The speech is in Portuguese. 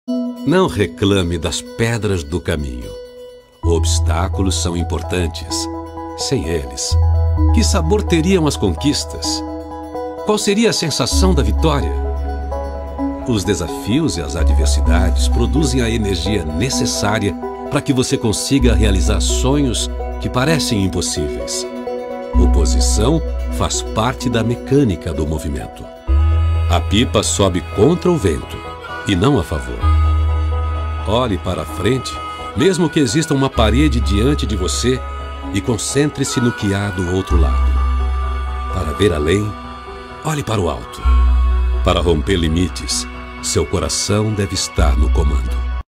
Não reclame das pedras do caminho. Obstáculos são importantes. Sem eles, que sabor teriam as conquistas? Qual seria a sensação da vitória? Os desafios e as adversidades produzem a energia necessária para que você consiga realizar sonhos que parecem impossíveis. Oposição faz parte da mecânica do movimento. A pipa sobe contra o vento e não a favor. Olhe para a frente, mesmo que exista uma parede diante de você, e concentre-se no que há do outro lado. Para ver além, olhe para o alto. Para romper limites, seu coração deve estar no comando.